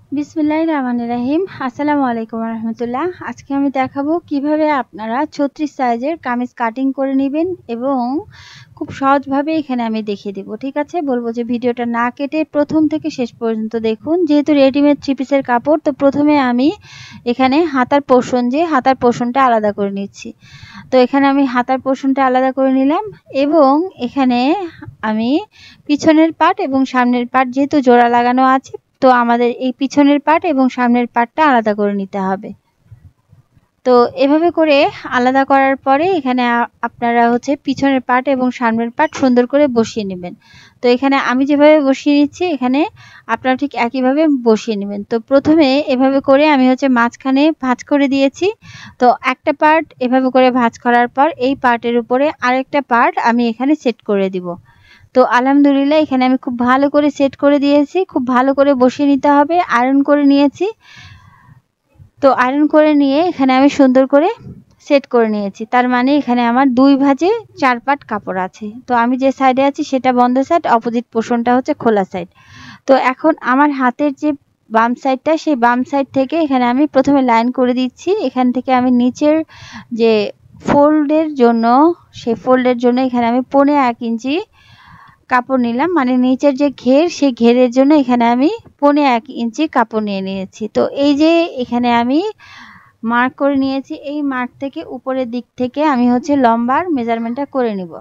বিসমিল্লাহির রহমানির রহিম। আসসালামু আলাইকুম রহমতুল্লাহ। আজকে আমি দেখাবো কিভাবে আপনারা 36 সাইজের কামিজ কাটিং করে নেবেন এবং খুব সহজভাবে এখানে আমি দেখিয়ে দেব। ঠিক আছে, বলবো যে ভিডিওটা না কেটে প্রথম থেকে শেষ পর্যন্ত দেখুন। যেহেতু রেডিমেড 3 পিসের কাপড়, তো প্রথমে আমি এখানে হাতার পোর্শনটা আলাদা করে নিচ্ছি। তো এখানে আমি হাতার পোর্শনটা আলাদা করে নিলাম এবং এখানে আমি পিছনের পার্ট এবং সামনের পার্ট যেহেতু জোড়া লাগানো আছে, তো আমাদের এই পিছনের পার্ট এবং সামনের পার্টটা আলাদা করে নিতে হবে। তো এভাবে করে আলাদা করার পরে এখানে আপনারা পিছনের পার্ট এবং সামনের পার্ট সুন্দর করে বসিয়ে নেবেন। তো এখানে আমি যেভাবে বসিয়ে নিচ্ছি, এখানে আপনারা ঠিক একইভাবে বসিয়ে নেবেন। তো প্রথমে এভাবে করে আমি মাঝখানে ভাঁজ করে দিয়েছি। তো একটা পার্ট এভাবে করে ভাঁজ করার পর এই পার্টের উপরে আরেকটা পার্ট আমি এখানে সেট করে দিব। তো আলহামদুলিল্লাহ এখানে আমি খুব ভালো করে সেট করে দিয়েছি। খুব ভালো করে বসিয়ে নিতে হবে। আয়রন করে নিয়েছি। তো আয়রন করে নিয়ে এখানে আমি সুন্দর করে সেট করে নিয়েছি। তার মানে এখানে আমার 2 ভাঁজে 4 পাট কাপড় আছে। তো আমি যে সাইডে আছি সেটা বন্ধ সাইড, অপোজিট পোর্শনটা হচ্ছে খোলা সাইড। তো এখন আমার হাতের যে বাম সাইডটা, সেই বাম সাইড থেকে এখানে আমি প্রথমে লাইন করে দিচ্ছি। এখান থেকে আমি নিচের যে ফোল্ডের জন্য, সেই ফোল্ডের জন্য এখানে আমি 1.5 ইঞ্চি কাপড় নিলাম। মানে নিচের যে ঘের, সেই ঘেরের জন্য এখানে আমি 1.5 ইঞ্চি কাপড় নিয়ে নিয়েছি। তো এই যে এখানে আমি মার্ক করে নিয়েছি, এই মার্ক থেকে উপরের দিক থেকে আমি লম্বার মেজারমেন্টটা করে নিব।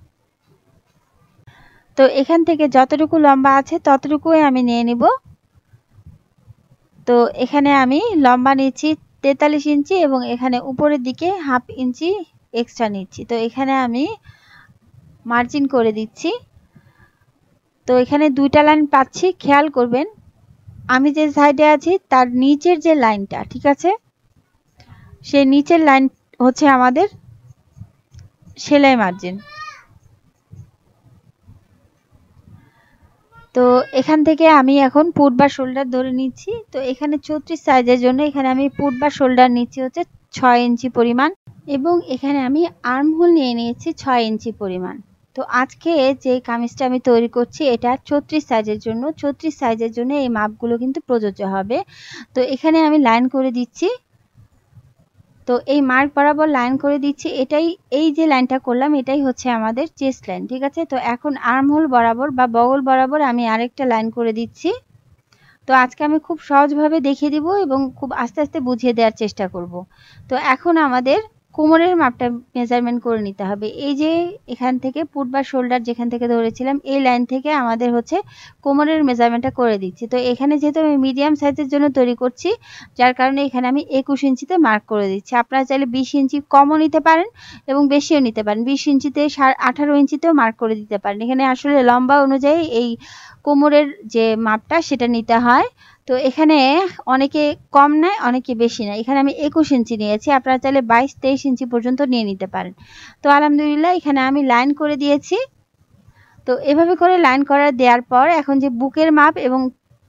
তো এখান থেকে যতটুকু লম্বা আছে ততটুকুই আমি নিয়ে নিব। তো এখানে আমি লম্বা নিচ্ছি 43 ইঞ্চি এবং এখানে উপরের দিকে 1/2 ইঞ্চি এক্সট্রা নিচ্ছি। তো এখানে আমি মার্জিন করে দিচ্ছি। তো এখানে 2টা লাইন পাচ্ছি, খেয়াল করবেন আমি যে সাইডে আছি তার নিচের যে লাইনটা, ঠিক আছে, সেই নিচের লাইন হচ্ছে আমাদের সেলাই মার্জিন। তো এখান থেকে আমি এখন পুট বা শোল্ডার ধরে নিচ্ছি। তো এখানে 36 সাইজের জন্য এখানে আমি পুট বা শোল্ডার নিচ্ছি 6 ইঞ্চি পরিমাণ এবং এখানে আমি আর্ম হোল নিয়ে নিয়েছি 6 ইঞ্চি পরিমাণ। তো আজকে যে কামিজটা আমি তৈরি করছি এটা 36 সাইজের জন্য। 36 সাইজের জন্য এই মাপগুলো কিন্তু প্রযোজ্য হবে। তো এখানে আমি লাইন করে দিচ্ছি। তো এই মার্ক বরাবর লাইন করে দিচ্ছি। এই যে লাইনটা করলাম এটাই হচ্ছে আমাদের চেস্ট লাইন, ঠিক আছে। তো এখন আর্ম হোল বরাবর বা বগল বরাবর আমি আরেকটা লাইন করে দিচ্ছি। তো আজকে আমি খুব সহজভাবে দেখিয়ে দিব এবং খুব আস্তে আস্তে বুঝিয়ে দেওয়ার চেষ্টা করব। তো এখন আমাদের কোমরের মাপটা মেজারমেন্ট করে নিতে হবে। এই যে এখান থেকে পুট বা শোল্ডার যেখান থেকে ধরেছিলাম, এই লাইন থেকে আমাদের কোমরের মেজারমেন্টটা করে দিচ্ছি। তো এখানে যেহেতু আমি মিডিয়াম সাইজের জন্য তৈরি করছি, যার কারণে এখানে আমি 21 ইঞ্চিতে মার্ক করে দিচ্ছি। আপনারা চাইলে 20 ইঞ্চি কমও নিতে পারেন এবং বেশিও নিতে পারেন। 20 ইঞ্চিতে 18 ইঞ্চিতেও মার্ক করে দিতে পারেন। এখানে আসলে লম্বা অনুযায়ী এই কোমরের যে মাপটা সেটা নিতে হয়। তো এখানে অনেকে কম নেয়, অনেকে বেশি নেয়। এখানে আমি 21 ইঞ্চি নিয়েছি। আপনারা চাইলে 22-23 ইঞ্চি পর্যন্ত নিয়ে নিতে পারেন। তো আলহামদুলিল্লাহ এখানে আমি লাইন করে দিয়েছি। তো এভাবে করে লাইন দেওয়ার পর এখন যে বুকের মাপ এবং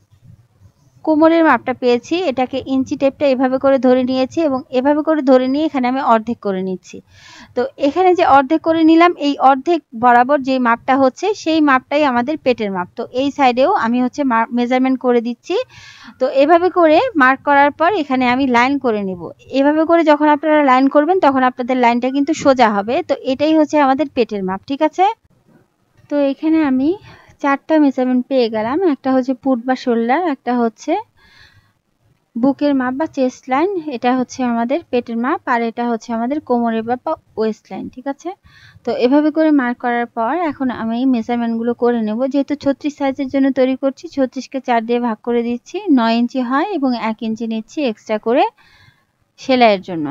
কোমরের মাপটা পেয়েছি, এটাকে ইঞ্চি টেপটা এভাবে করে ধরে নিয়েছি এবং এভাবে করে ধরে নিয়ে এখানে আমি অর্ধেক করে নিচ্ছি। তো এখানে যে অর্ধেক করে নিলাম, এই অর্ধেক বরাবর যে মাপটা হচ্ছে সেই মাপটাই আমাদের পেটের মাপ। তো এই সাইডেও আমি মেজারমেন্ট করে দিচ্ছি। তো এভাবে করে মার্ক করার পর এখানে আমি লাইন করে নিব। এভাবে করে যখন আপনারা লাইন করবেন তখন আপনাদের লাইনটা কিন্তু সোজা হবে। তো এটাই হচ্ছে আমাদের পেটের মাপ, ঠিক আছে। তো এখানে আমি 4টা মেজারমেন্ট পেয়ে গেলাম। একটা হচ্ছে পুট বা শোল্ডার, একটা হচ্ছে বুকের মাপ বা চেস্ট লাইন, এটা হচ্ছে আমাদের পেটের মাপ, আর এটা হচ্ছে আমাদের কোমরের মাপ বা ওয়েস্ট লাইন, ঠিক আছে। তো এভাবে করে মার্ক করার পর এখন আমি মেজারমেন্টগুলো করে নেব। যেহেতু 36 সাইজের জন্য তৈরি করছি, 36কে 4 দিয়ে ভাগ করে দিচ্ছি। 9 ইঞ্চি হয় এবং 1 ইঞ্চি নিচ্ছি এক্সট্রা করে সেলাইয়ের জন্য।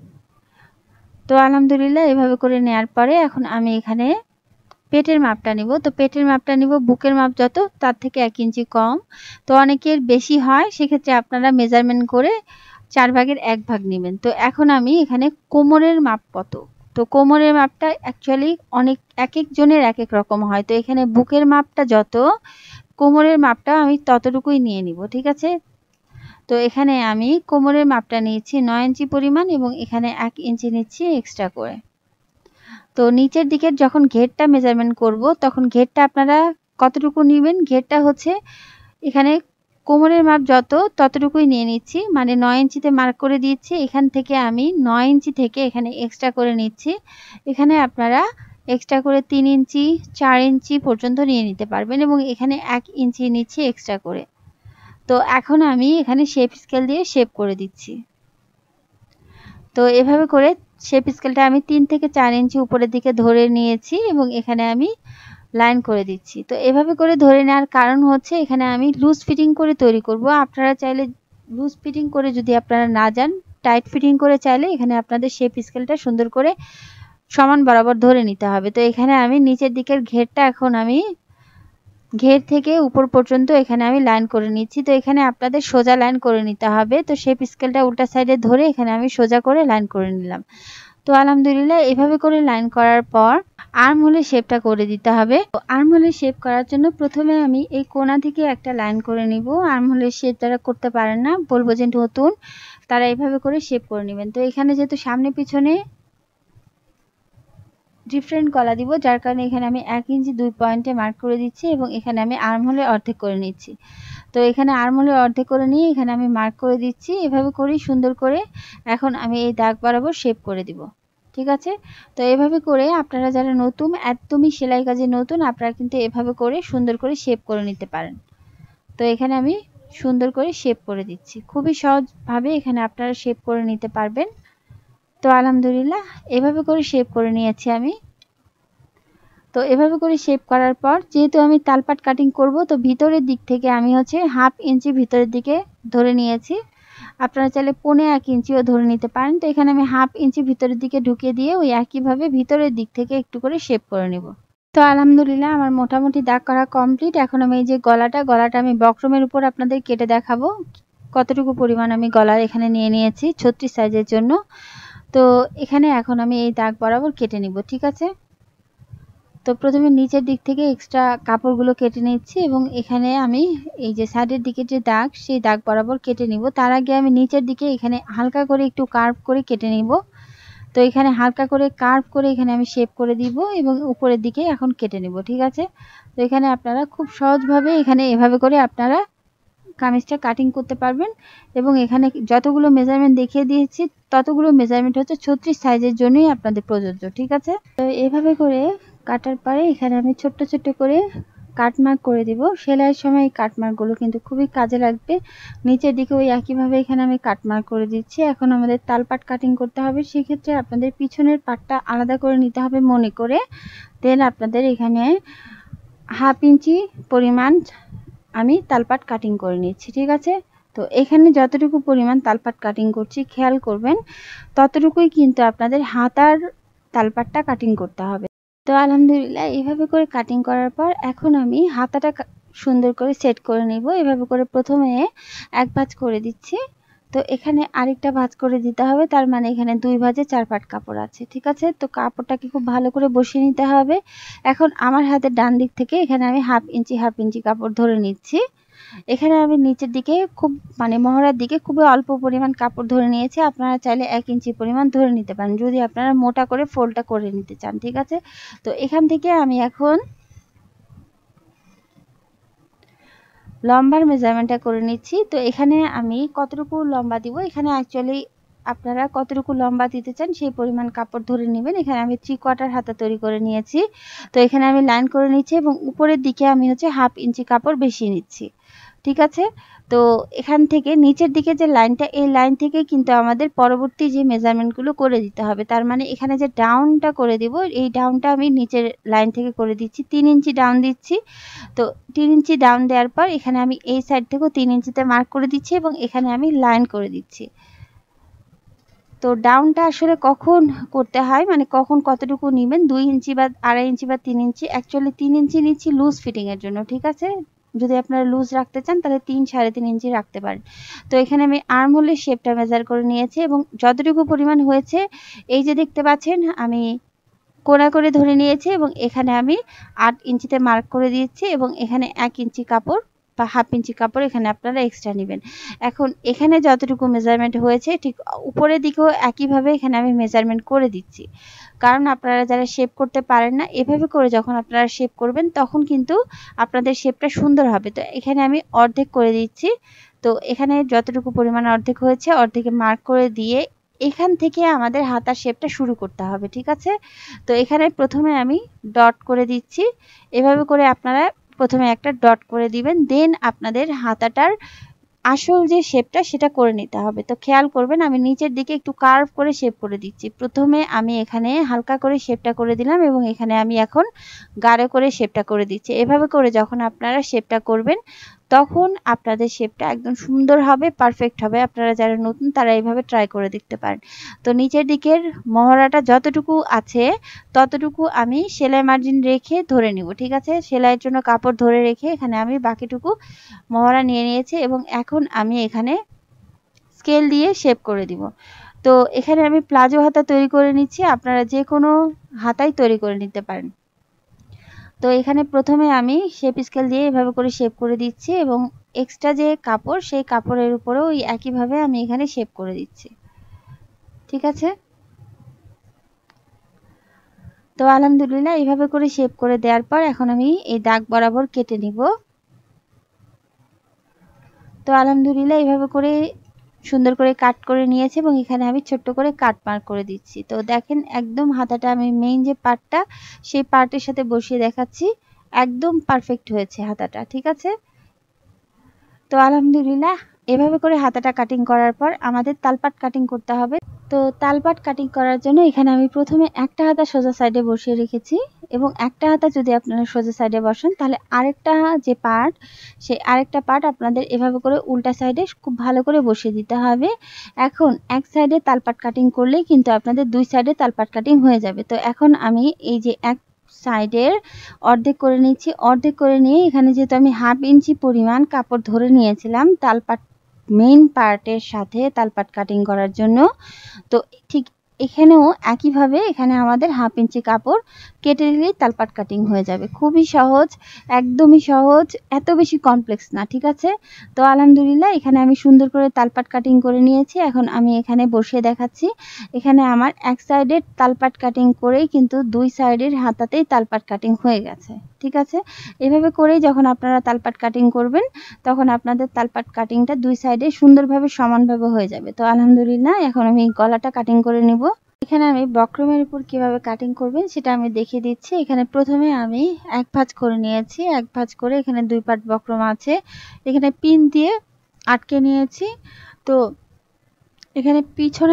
তো আলহামদুলিল্লাহ এভাবে করে নেওয়ার পরে এখন আমি এখানে পেটের মাপটা নিব। তো পেটের মাপটা নিব বুকের মাপ যত তার থেকে 1 ইঞ্চি কম। তো অনেকের বেশি হয়, সেক্ষেত্রে আপনারা মেজারমেন্ট করে 4 ভাগের 1 ভাগ নেবেন। তো এখন আমি এখানে কোমরের মাপ কত, তো কোমরের মাপটা অ্যাকচুয়ালি এক এক জনের এক এক রকম হয়। তো এখানে বুকের মাপটা যত, কোমরের মাপটা আমি ততটুকুই নিয়ে নিব, ঠিক আছে। তো এখানে আমি কোমরের মাপটা নিয়েছি 9 ইঞ্চি পরিমাণ এবং এখানে 1 ইঞ্চি নিচ্ছি এক্সট্রা করে। তো নিচের দিকের যখন ঘেরটা মেজারমেন্ট করব তখন ঘেরটা আপনারা কতটুকু নেবেন, ঘেরটা হচ্ছে এখানে কোমরের মাপ যত ততটুকুই নিয়ে নিচ্ছি, মানে 9 ইঞ্চিতে মার্ক করে দিয়েছি। এখান থেকে আমি 9 ইঞ্চি থেকে এখানে এক্সট্রা করে নিচ্ছি। এখানে আপনারা এক্সট্রা করে 3 ইঞ্চি 4 ইঞ্চি পর্যন্ত নিয়ে নিতে পারবেন এবং এখানে 1 ইঞ্চি নিচ্ছি এক্সট্রা করে। তো এখন আমি এখানে শেপ স্কেল দিয়ে শেপ করে দিচ্ছি। তো এভাবে করে শেপ স্কেলটা আমি 3 থেকে 4 ইঞ্চি উপরের দিকে ধরে নিয়েছি এবং এখানে আমি লাইন করে দিচ্ছি। তো এভাবে করে ধরে নেওয়ার কারণ হচ্ছে এখানে আমি লুজ ফিটিং করে তৈরি করব। আপনারা চাইলে লুজ ফিটিং করে যদি আপনারা না যান, টাইট ফিটিং করে চাইলে এখানে আপনাদের শেপ স্কেলটা সুন্দর করে সমান বরাবর ধরে নিতে হবে। তো এখানে আমি নিচের দিকের ঘেরটা এখন আমি ঘের থেকে উপর পর্যন্ত এখানে আমি লাইন করে নিচ্ছি। তো এখানে আপনাদের সোজা লাইন করে নিতে হবে। তো শেপ স্কেলটা উল্টা সাইডে ধরে এখানে আমি সোজা করে লাইন করে নিলাম। তো আলহামদুলিল্লাহ এভাবে করে লাইন করার পর আর্ম হোলের শেপটা করে দিতে হবে। তো আর্ম হোলের শেপ করার জন্য প্রথমে আমি এই কোণা থেকে একটা লাইন করে নিব। আর্ম হোলের শেপ যারা করতে পারেন না, বলবো যে নতুন, তারা এইভাবে করে শেপ করে নেবেন। তো এখানে যেহেতু সামনে পিছনে ডিফারেন্ট গলা দিব, যার কারণে এখানে আমি 1 ইঞ্চি 2 পয়েন্টে মার্ক করে দিচ্ছি এবং এখানে আমি আর্ম হোলের অর্ধেক করে নিচ্ছি। তো এখানে আর্ম হোলের অর্ধেক করে নিয়ে এখানে আমি মার্ক করে দিচ্ছি। এভাবে করেই সুন্দর করে এখন আমি এই দাগ বরাবর শেপ করে দিব। ঠিক আছে? তো এভাবে করে আপনারা যারা নতুন, একদমই সেলাই কাজে নতুন, আপনারা কিন্তু এভাবে করে সুন্দর করে শেপ করে নিতে পারেন। তো এখানে আমি সুন্দর করে শেপ করে দিচ্ছি। খুবই সহজভাবে এখানে আপনারা শেপ করে নিতে পারবেন। তো আলহামদুলিল্লাহ এভাবে করে শেপ করে নিয়েছি আমি। তো এভাবে করে শেপ করার পর যেহেতু আমি তালপাট কাটিং করব, তো ভিতরের দিক থেকে আমি হচ্ছে 1/2 ইঞ্চি ভিতরের দিকে ধরে নিয়েছি। আপনারা চাইলে 1.5 ইঞ্চিও ধরে নিতে পারেন। তো এখানে আমি 1/2 ইঞ্চি ভিতরের দিকে ঢুকিয়ে দিয়ে ওই একইভাবে ভিতরের দিক থেকে একটু করে শেপ করে নেব। তো আলহামদুলিল্লাহ আমার মোটামুটি দাগ করা কমপ্লিট। এখন আমি এই যে গলাটা আমি বক্রমের উপর আপনাদের কেটে দেখাবো কতটুকু পরিমাণ আমি গলার এখানে নিয়ে নিয়েছি 36 সাইজের জন্য। তো এখানে এখন আমি এই দাগ বরাবর কেটে নিব। ঠিক আছে? তো প্রথমে নিচের দিক থেকে এক্সট্রা কাপড়গুলো কেটে নিচ্ছি এবং এখানে আমি এই যে সাইডের দিকে যে দাগ, সেই দাগ বরাবর কেটে নিব। তার আগে আমি নিচের দিকে এখানে হালকা করে একটু কার্ভ করে কেটে নিব। তো এখানে হালকা করে কার্ভ করে এখানে আমি শেপ করে দিব এবং উপরের দিকে এখন কেটে নিব। ঠিক আছে? তো এখানে আপনারা খুব সহজভাবে এখানে এভাবে করে আপনারা কামিজটা কাটিং করতে পারবেন এবং এখানে যতগুলো মেজারমেন্ট দেখিয়ে দিয়েছি ততগুলো মেজারমেন্ট হচ্ছে 36 সাইজের জন্যই আপনাদের প্রযোজ্য। ঠিক আছে? তো এভাবে করে কাটার পরে এখানে আমি ছোট্ট ছোট্ট করে কাটমার্ক করে দিব। সেলাইয়ের সময় এই কাটমার্কগুলো কিন্তু খুবই কাজে লাগবে। নিচের দিকে ওই একইভাবে এখানে আমি কাটমার্ক করে দিচ্ছি। এখন আমাদের তালপাট কাটিং করতে হবে, সেক্ষেত্রে আপনাদের পিছনের পাটটা আলাদা করে নিতে হবে মনে করে। দেন আপনাদের এখানে 1/2 ইঞ্চি পরিমাণ আমি তালপাট কাটিং করে নিচ্ছি। ঠিক আছে? তো এখানে যতটুকু পরিমাণ তালপাট কাটিং করছি খেয়াল করবেন ততটুকুই কিন্তু আপনাদের হাতার তালপাটটা কাটিং করতে হবে। তো আলহামদুলিল্লাহ এইভাবে করে কাটিং করার পর এখন আমি হাতাটা সুন্দর করে সেট করে নিব। এভাবে করে প্রথমে এক ভাঁজ করে দিচ্ছি। তো এখানে আরেকটা ভাঁজ করে দিতে হবে, তার মানে এখানে 2 ভাঁজে 4 পাট কাপড় আছে। ঠিক আছে? তো কাপড়টাকে খুব ভালো করে বসিয়ে নিতে হবে। এখন আমার হাতের ডান দিক থেকে এখানে আমি 1/2 ইঞ্চি কাপড় ধরে নিচ্ছি। এখানে আমি নিচের দিকে খুব মানে মহড়ার দিকে খুবই অল্প পরিমাণ কাপড় ধরে নিয়েছি। আপনারা চাইলে 1 ইঞ্চি পরিমাণ ধরে নিতে পারেন যদি আপনারা মোটা করে ফোল্ডটা করে নিতে চান। ঠিক আছে? তো এখান থেকে আমি এখন লম্বার মেজারমেন্টটা করে নিচ্ছি। তো এখানে আমি কতটুকু লম্বা দিব, এখানে অ্যাকচুয়ালি আপনারা কতটুকু লম্বা দিতে চান সেই পরিমাণ কাপড় ধরে নেবেন। এখানে আমি 3/4 হাতা তৈরি করে নিয়েছি। তো এখানে আমি লাইন করে নিচ্ছি এবং উপরের দিকে আমি হচ্ছে 1/2 ইঞ্চি কাপড় বেশি নিচ্ছি। ঠিক আছে? তো এখান থেকে নিচের দিকে যে লাইনটা, এই লাইন থেকে কিন্তু আমাদের পরবর্তী যে মেজারমেন্টগুলো করে দিতে হবে। তার মানে এখানে যে ডাউনটা করে দিব, এই ডাউনটা আমি নিচের লাইন থেকে করে দিচ্ছি। 3 ইঞ্চি ডাউন দিচ্ছি। তো 3 ইঞ্চি ডাউন দেওয়ার পর এখানে আমি এই সাইড থেকেও 3 ইঞ্চিতে মার্ক করে দিচ্ছি এবং এখানে আমি লাইন করে দিচ্ছি। তো ডাউনটা আসলে কখন করতে হয়, মানে কখন কতটুকু নেবেন, 2 ইঞ্চি বা 2.5 ইঞ্চি বা 3 ইঞ্চি। অ্যাকচুয়ালি 3 ইঞ্চি নিচ্ছি লুজ ফিটিং এর জন্য। ঠিক আছে? যদি আপনারা লুজ রাখতে চান তাহলে 3 3.5 ইঞ্চি রাখতে পারেন। তো এখানে আমি আর্ম হোলের শেপটা মেজার করে নিয়েছি এবং যতটুকু পরিমাণ হয়েছে এই যে দেখতে পাচ্ছেন আমি কোণা করে ধরে নিয়েছি এবং এখানে আমি 8 ইঞ্চিতে মার্ক করে দিয়েছি এবং এখানে 1 ইঞ্চি কাপড় হাফ ইঞ্চি কাপড় এখানে আপনারা এক্সট্রা নেবেন। এখন এখানে যতটুকু মেজারমেন্ট হয়েছে ঠিক উপরের দিকেও একইভাবে এখানে আমি মেজারমেন্ট করে দিচ্ছি, কারণ আপনারা যারা শেপ করতে পারেন না এভাবে করে যখন আপনারা শেপ করবেন তখন কিন্তু আপনাদের শেপটা সুন্দর হবে। তো এখানে আমি অর্ধেক করে দিচ্ছি। তো এখানে যতটুকু পরিমাণ অর্ধেক হয়েছে অর্ধেকে মার্ক করে দিয়ে এখান থেকে আমাদের হাতার শেপটা শুরু করতে হবে, ঠিক আছে। তো এখানে প্রথমে আমি ডট করে দিচ্ছি, এভাবে করে আপনারা প্রথমে একটা ডট করে দিবেন, দেন আপনাদের হাতাটার আসল যে শেপটা সেটা করে নিতে হবে। তো খেয়াল করবেন আমি নিচের দিকে একটু কার্ভ করে শেপ করে দিচ্ছি। প্রথমে আমি এখানে হালকা করে শেপটা করে দিলাম এবং এখানে আমি এখন গাঢ় করে শেপটা করে দিচ্ছি। এভাবে করে যখন আপনারা শেপটা করবেন তখন আপনাদের শেপটা একদম সুন্দর হবে, পারফেক্ট হবে। আপনারা যারা নতুন তারা এইভাবে ট্রাই করে দেখতে পারেন। তো নিচের দিকের মহড়াটা যতটুকু আছে ততটুকু আমি সেলাই মার্জিন রেখে ধরে নিব, ঠিক আছে। সেলাইয়ের জন্য কাপড় ধরে রেখে এখানে আমি বাকিটুকু মহড়া নিয়ে নিয়েছি এবং এখন আমি এখানে স্কেল দিয়ে শেপ করে দিব। তো এখানে আমি প্লাজো হাতা তৈরি করে নিচ্ছি, আপনারা যে কোনো হাতাই তৈরি করে নিতে পারেন। তো এখানে প্রথমে আমি শেপ স্কেল দিয়ে এভাবে করে শেপ করে দিচ্ছি এবং এক্সট্রা যে কাপড় সেই কাপড়ের উপরেও ওই একইভাবে আমি এখানে শেপ করে দিচ্ছি, ঠিক আছে। তো আলহামদুলিল্লাহ এইভাবে করে শেপ করে দেওয়ার পর এখন আমি এই দাগ বরাবর কেটে নিব। তো আলহামদুলিল্লাহ এইভাবে করে সুন্দর করে কাট করে নিয়েছি এবং এখানে আমি ছোট্ট করে কাট মার্ক করে দিচ্ছি। তো দেখেন একদম হাতাটা আমি মেইন যে পার্টটা সেই পার্টের সাথে বসিয়ে দেখাচ্ছি, একদম পারফেক্ট হয়েছে হাতাটা, ঠিক আছে। তো আলহামদুলিল্লাহ এভাবে করে হাতাটা কাটিং করার পর আমাদের তালপাট কাটিং করতে হবে। তো তালপাট কাটিং করার জন্য এখানে আমি প্রথমে একটা হাতা সোজা সাইডে বসিয়ে রেখেছি এবং একটা হাতা যদি আপনারা সোজা সাইডে বসান তাহলে আরেকটা যে পার্ট সেই আরেকটা পার্ট আপনাদের এভাবে করে উল্টা সাইডে খুব ভালো করে বসিয়ে দিতে হবে। এখন এক সাইডে তালপাট কাটিং করলেই কিন্তু আপনাদের দুই সাইডে তালপাট কাটিং হয়ে যাবে। তো এখন আমি এই যে এক সাইডের অর্ধেক করে নিচ্ছি, অর্ধেক করে নিয়ে এখানে যেহেতু আমি হাফ ইঞ্চি পরিমাণ কাপড় ধরে নিয়েছিলাম তালপাট মেইন পার্টের সাথে তালপাট কাটিং করার জন্য, তো ঠিক এখানেও একইভাবে এখানে আমাদের হাফ ইঞ্চি কাপড় কেটে দিলেই তালপাট কাটিং হয়ে যাবে। খুবই সহজ, একদমই সহজ, এত বেশি কমপ্লেক্স না, ঠিক আছে। তো আলহামদুলিল্লাহ এখানে আমি সুন্দর করে তালপাট কাটিং করে নিয়েছি। এখন আমি এখানে বসিয়ে দেখাচ্ছি। এখানে আমার এক সাইডের তালপাট কাটিং করেই কিন্তু দুই সাইডের হাতাতেই তালপাট কাটিং হয়ে গেছে, ঠিক আছে। এভাবে করেই যখন আপনারা তালপাট কাটিং করবেন তখন আপনাদের তালপাট কাটিংটা দুই সাইডে সুন্দরভাবে সমানভাবে হয়ে যাবে। তো আলহামদুলিল্লাহ এখন আমি গলাটা কাটিং করে নিব। এখানে আমি বক্রমের উপর কিভাবে কাটিং করবেন সেটা আমি দেখিয়ে দিচ্ছি। এখানে প্রথমে আমি এক ভাঁজ করে নিয়েছি, এক ভাঁজ করে এখানে দুই পাট বক্রম আছে, এখানে পিন দিয়ে আটকে নিয়েছি। তো এখানে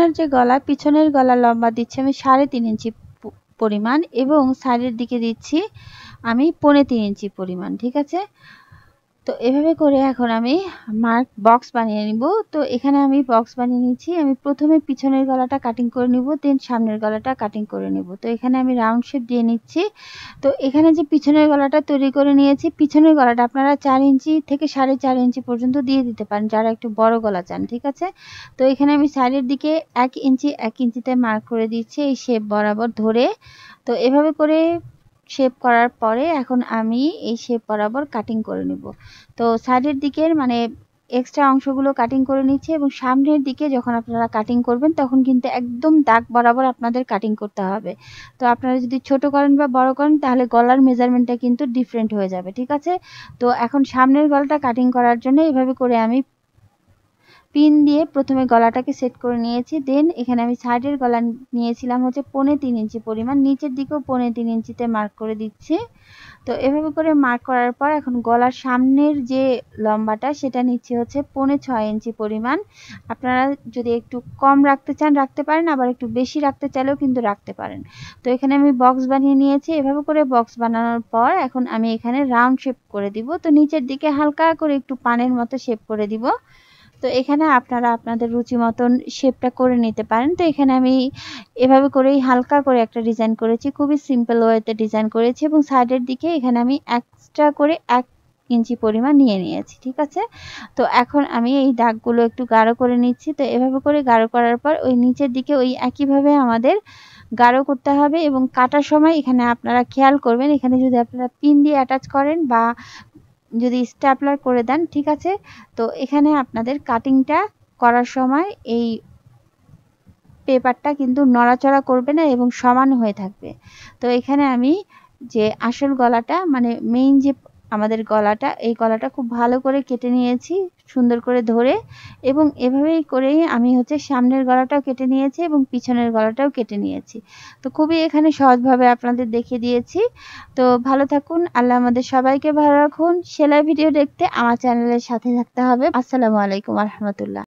পিছনের গলা লম্বা দিচ্ছি আমি 3.5 ইঞ্চি পরিমাণ এবং সাইডের দিকে দিচ্ছি আমি 3.25 ইঞ্চি পরিমাণ, ঠিক আছে। তো এভাবে করে এখন আমি মার্ক বক্স বানিয়ে নিব। তো এখানে আমি বক্স বানিয়ে নিচ্ছি। আমি প্রথমে পিছনের গলাটা কাটিং করে নিব, দেন সামনের গলাটা কাটিং করে নিব। তো এখানে আমি রাউন্ড শেপ দিয়ে নিচ্ছি। তো এখানে যে পিছনের গলাটা তৈরি করে নিয়েছি, পিছনের গলাটা আপনারা 4 ইঞ্চি থেকে 4.5 ইঞ্চি পর্যন্ত দিয়ে দিতে পারেন যারা একটু বড় গলা চান, ঠিক আছে। তো এখানে আমি সাইডের দিকে 1 ইঞ্চিতে মার্ক করে দিচ্ছি এই শেপ বরাবর ধরে। তো এভাবে করে শেপ করার পরে এখন আমি এই শেপ বরাবর কাটিং করে নিব। তো সাইডের দিকের মানে এক্সট্রা অংশগুলো কাটিং করে নিচ্ছি এবং সামনের দিকে যখন আপনারা কাটিং করবেন তখন কিন্তু একদম দাগ বরাবর আপনাদের কাটিং করতে হবে। তো আপনারা যদি ছোট করেন বা বড় করেন তাহলে গলার মেজারমেন্টটা কিন্তু ডিফারেন্ট হয়ে যাবে, ঠিক আছে। তো এখন সামনের গলাটা কাটিং করার জন্য এভাবে করে আমি পিন দিয়ে প্রথমে গলাটাকে সেট করে নিয়েছি, দেন এখানে আমি সাইডের গলা নিয়েছিলাম হচ্ছে 3.25 ইঞ্চি পরিমাণ, নিচের দিকেও 3.25 ইঞ্চিতে মার্ক করে দিচ্ছি। তো এভাবে করে মার্ক করার পর এখন গলার সামনের যে লম্বাটা সেটা নিচ্ছি হচ্ছে 6.25 ইঞ্চি পরিমাণ। আপনারা যদি একটু কম রাখতে চান রাখতে পারেন, আবার একটু বেশি রাখতে চাইলেও কিন্তু রাখতে পারেন। তো এখানে আমি বক্স বানিয়ে নিয়েছি। এভাবে করে বক্স বানানোর পর এখন আমি এখানে রাউন্ড শেপ করে দিব। তো নিচের দিকে হালকা করে একটু পানের মতো শেপ করে দিব। তো এখানে আপনারা আপনাদের রুচি মতন শেপটা করে নিতে পারেন। তো এখানে আমি এভাবে করেই হালকা করে একটা ডিজাইন করেছি, খুবই সিম্পল ওয়েতে ডিজাইন করেছি এবং সাইডের দিকে এখানে আমি এক্সট্রা করে 1 ইঞ্চি পরিমাণ নিয়ে নিয়েছি, ঠিক আছে। তো এখন আমি এই দাগগুলো একটু গাঢ় করে নিচ্ছি। তো এভাবে করে গাঢ় করার পর ওই নিচের দিকে ওই একইভাবে আমাদের গাঢ় করতে হবে এবং কাটার সময় এখানে আপনারা খেয়াল করবেন, এখানে যদি আপনারা পিন দিয়ে অ্যাটাচ করেন বা যদি স্ট্যাপলার করে দেন ঠিক আছে। তো এখানে আপনাদের কাটিংটা করার সময় এই পেপারটা কিন্তু নড়াচড়া করবে না এবং সমান হয়ে থাকবে। তো এখানে আমি যে আসল গলাটা মানে মেইন যে আমাদের গলাটা, এই গলাটা খুব ভালো করে কেটে নিয়েছি সুন্দর করে ধরে, এবং এভাবেই করেই আমি হচ্ছে সামনের গলাটাও কেটে নিয়েছি এবং পিছনের গলাটাও কেটে নিয়েছি। তো খুবই এখানে সহজভাবে আপনাদের দেখিয়ে দিয়েছি। তো ভালো থাকুন, আল্লাহ আমাদের সবাইকে ভালো রাখুন। সেলাই ভিডিও দেখতে আমার চ্যানেলের সাথে থাকতে হবে। আসসালামু আলাইকুম ওয়া রাহমাতুল্লাহ।